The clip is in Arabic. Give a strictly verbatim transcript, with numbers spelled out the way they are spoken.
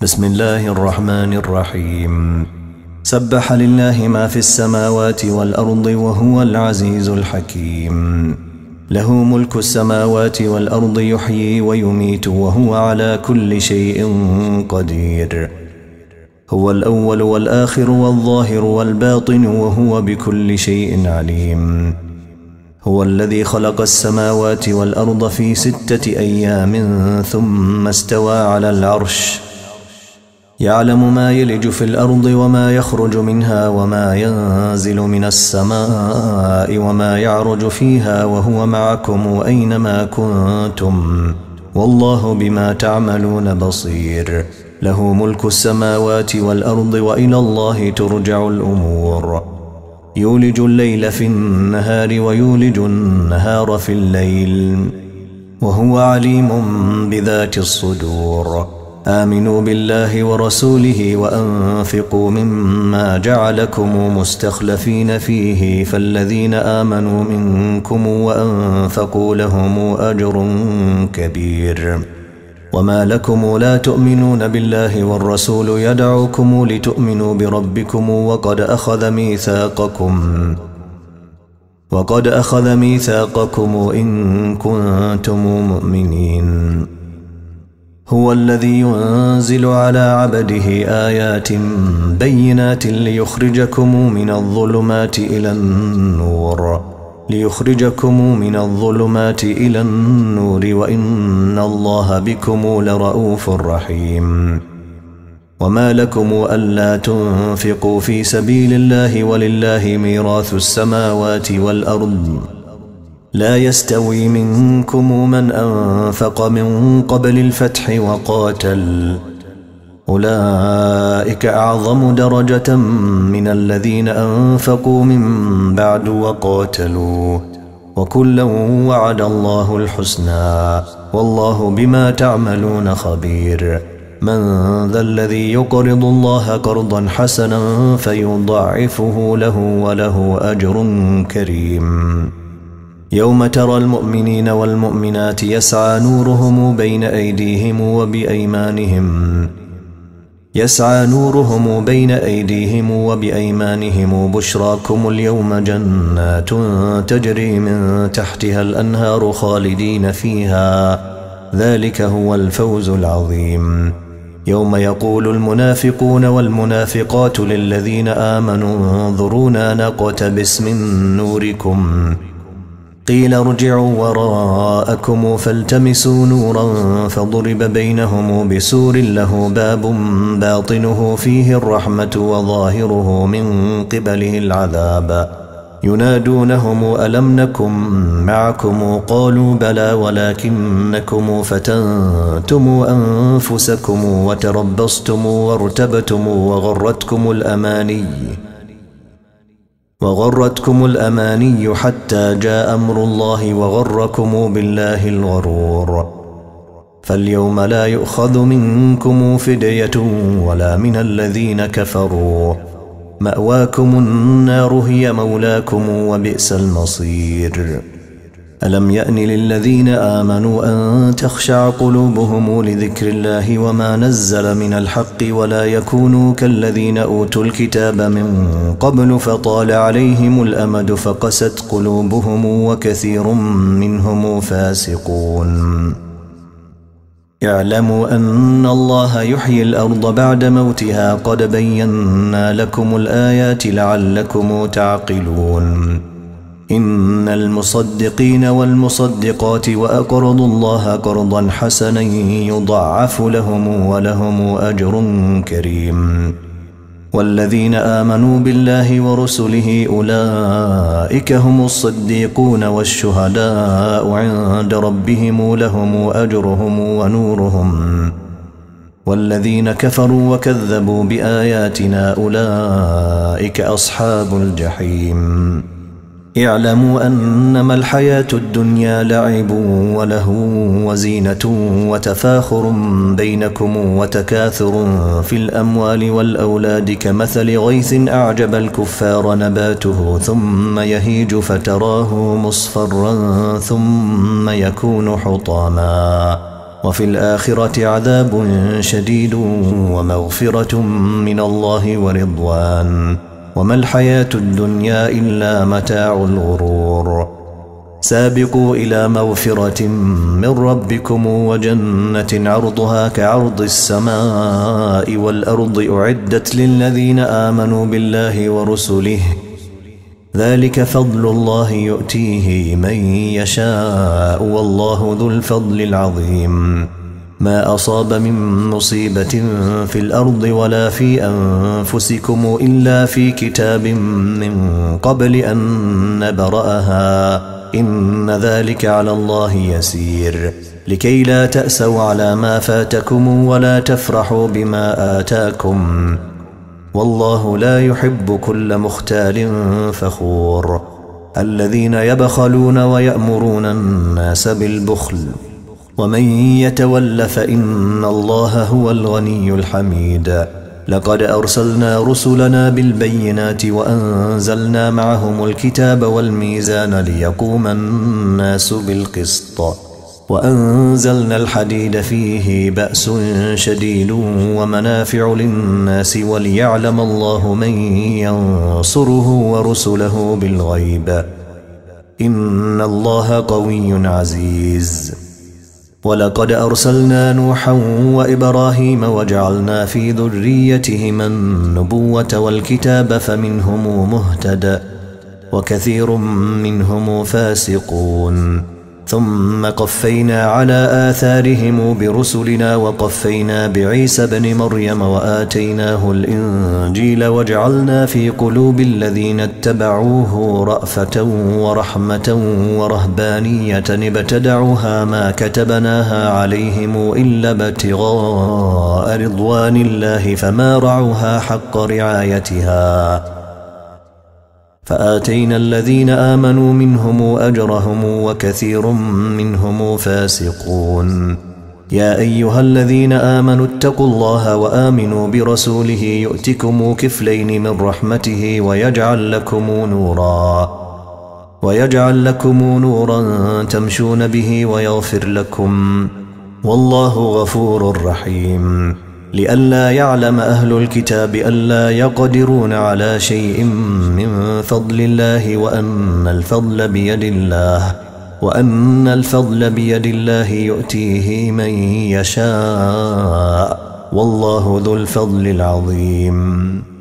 بسم الله الرحمن الرحيم. سبح لله ما في السماوات والأرض وهو العزيز الحكيم. له ملك السماوات والأرض يحيي ويميت وهو على كل شيء قدير. هو الأول والآخر والظاهر والباطن وهو بكل شيء عليم. هو الذي خلق السماوات والأرض في ستة أيام ثم استوى على العرش، يعلم ما يلج في الأرض وما يخرج منها وما ينزل من السماء وما يعرج فيها وهو معكم أينما كنتم والله بما تعملون بصير. له ملك السماوات والأرض وإلى الله ترجع الأمور. يولج الليل في النهار ويولج النهار في الليل وهو عليم بذات الصدور. آمنوا بالله ورسوله وأنفقوا مما جعلكم مستخلفين فيه فالذين آمنوا منكم وأنفقوا لهم أجر كبير. وما لكم لا تؤمنون بالله والرسول يدعوكم لتؤمنوا بربكم وقد أخذ ميثاقكم وقد أخذ ميثاقكم إن كنتم مؤمنين. هو الذي ينزل على عبده آيات بينات ليخرجكم من الظلمات إلى النور ليخرجكم من الظلمات إلى النور وإن الله بكم لرؤوف رحيم. وما لكم ألا تنفقوا في سبيل الله ولله ميراث السماوات والأرض لا يستوي منكم من أنفق من قبل الفتح وقاتل أولئك أعظم درجة من الذين أنفقوا من بعد وقاتلوا وكلا وعد الله الحسنى والله بما تعملون خبير. من ذا الذي يقرض الله قرضا حسنا فيضاعفه له وله أجر كريم. يوم ترى المؤمنين والمؤمنات يسعى نورهم بين أيديهم وبأيمانهم يسعى نورهم بين أيديهم وبأيمانهم بشراكم اليوم جنات تجري من تحتها الأنهار خالدين فيها ذلك هو الفوز العظيم. يوم يقول المنافقون والمنافقات للذين آمنوا انظرونا نقتبس من نوركم قيل ارجعوا وراءكم فالتمسوا نورا فضرب بينهم بسور له باب باطنه فيه الرحمة وظاهره من قبله العذاب ينادونهم ألم نكن معكم قالوا بلى ولكنكم فتنتم أنفسكم وتربصتم وارتبتم وغرتكم الأماني وغرتكم الأماني حتى جاء أمر الله وغركم بالله الغرور. فاليوم لا يؤخذ منكم فدية ولا من الذين كفروا مأواكم النار هي مولاكم وبئس المصير. ألم يأن للذين آمنوا أن تخشع قلوبهم لذكر الله وما نزل من الحق ولا يكونوا كالذين أوتوا الكتاب من قبل فطال عليهم الأمد فقست قلوبهم وكثير منهم فاسقون. اعلموا أن الله يحيي الأرض بعد موتها قد بينا لكم الآيات لعلكم تعقلون. إن المصدقين والمصدقات وأقرضوا الله قرضا حسنا يضاعف لهم ولهم أجر كريم. والذين آمنوا بالله ورسله أولئك هم الصديقون والشهداء عند ربهم لهم أجرهم ونورهم. والذين كفروا وكذبوا بآياتنا أولئك أصحاب الجحيم. اعلموا أنما الحياة الدنيا لعب وله وزينة وتفاخر بينكم وتكاثر في الأموال والأولاد كمثل غيث أعجب الكفار نباته ثم يهيج فتراه مصفرا ثم يكون حطاما وفي الآخرة عذاب شديد ومغفرة من الله ورضوان، وما الحياة الدنيا إلا متاع الغرور. سابقوا إلى مغفرة من ربكم وجنة عرضها كعرض السماء والأرض أعدت للذين آمنوا بالله ورسله، ذلك فضل الله يؤتيه من يشاء والله ذو الفضل العظيم. ما أصاب من مصيبة في الأرض ولا في أنفسكم إلا في كتاب من قبل أن نبرأها، إن ذلك على الله يسير، لكي لا تأسوا على ما فاتكم ولا تفرحوا بما آتاكم، والله لا يحب كل مختال فخور. الذين يبخلون ويأمرون الناس بالبخل، ومن يتول فإن الله هو الغني الحميد. لقد أرسلنا رسلنا بالبينات وأنزلنا معهم الكتاب والميزان ليقوم الناس بالقسط، وأنزلنا الحديد فيه بأس شديد ومنافع للناس وليعلم الله من ينصره ورسله بالغيب، إن الله قوي عزيز. ولقد أرسلنا نوحا وإبراهيم وجعلنا في ذريتهما النبوة والكتاب فمنهم مهتد وكثير منهم فاسقون، ثم قفينا على آثارهم برسلنا وقفينا بعيسى بن مريم وآتيناه الإنجيل وجعلنا في قلوب الذين اتبعوه رأفة ورحمة ورهبانية ابتدعوها ما كتبناها عليهم إلا ابتغاء رضوان الله فما رعوها حق رعايتها، فآتينا الذين آمنوا منهم أجرهم وكثير منهم فاسقون. يا أيها الذين آمنوا اتقوا الله وآمنوا برسوله يؤتكم كفلين من رحمته ويجعل لكم نورا ويجعل لكم نورا تمشون به ويغفر لكم، والله غفور رحيم. لئلا يعلم أهل الكتاب ألا يقدرون على شيء من فضل الله وأن الفضل بيد الله وأن الفضل بيد الله يؤتيه من يشاء، والله ذو الفضل العظيم.